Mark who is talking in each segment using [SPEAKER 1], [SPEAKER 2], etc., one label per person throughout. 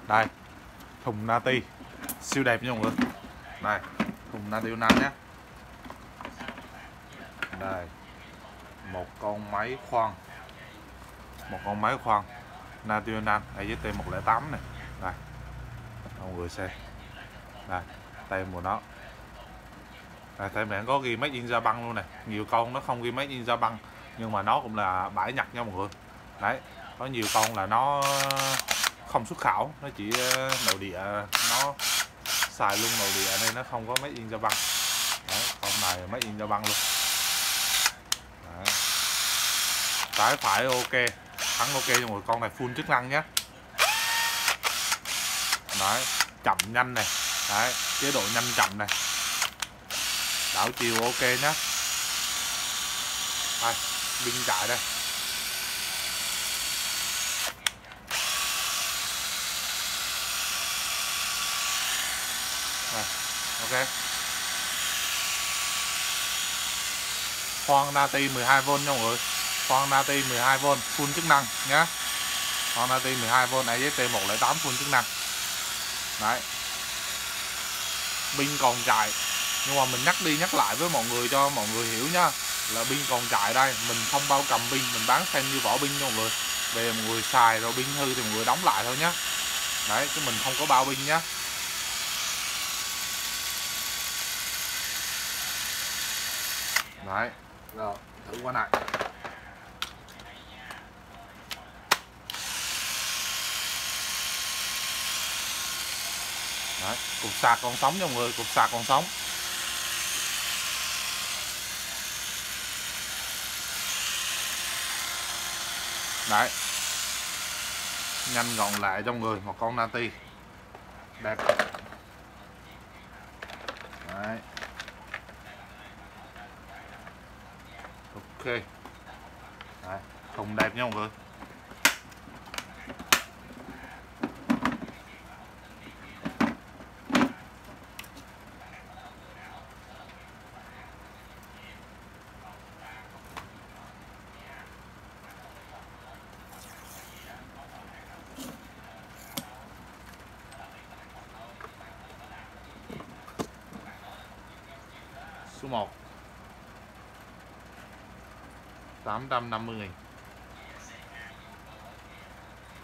[SPEAKER 1] Đây, thùng Nati siêu đẹp nha mọi người. Đây, thùng Nati Unan nhé. Đây, một con máy khoan Nati Unan AZT108 này. Đây, mọi người xem. Đây, tem của nó. Đây, tem này có ghi Made in Japan luôn này. Nhiều con nó không ghi Made in Japan, nhưng mà nó cũng là bãi Nhật nha mọi người. Đấy, có nhiều con là nó không xuất khẩu, nó chỉ nội địa, nó xài luôn nội địa nên nó không có Made in Japan. Đấy, con này Made in Japan luôn. Đấy. Trái phải ok, thắng ok cho một con này full chức năng nhé. Đấy, chậm nhanh này. Đấy, chế độ nhanh chậm này, đảo chiều ok nhé. Đây, pin chạy đây. Đây, ok. Khoan Nati 12V nha mọi người. Khoan Nati 12V full chức năng nhé. Khoan Nati 12V AZT108 full chức năng. Đấy, pin còn chạy, nhưng mà mình nhắc đi nhắc lại với mọi người cho mọi người hiểu nha, là pin còn chạy đây, mình không bao cầm pin, mình bán xem như vỏ pin nha mọi người. Về mọi người xài rồi pin hư thì mọi người đóng lại thôi nhé. Đấy, chứ mình không có bao pin nhé. Đấy, rồi thử qua này. Đấy, cục sạc còn sống nha mọi người, cục sạc còn sống. Đấy, nhanh gọn lại trong người một con Nati đẹp. Đấy, ok. Đấy, thùng đẹp nha mọi người. Số 1 850.000.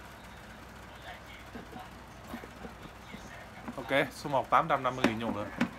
[SPEAKER 1] Ok, số 1 850.000 nha mọi người.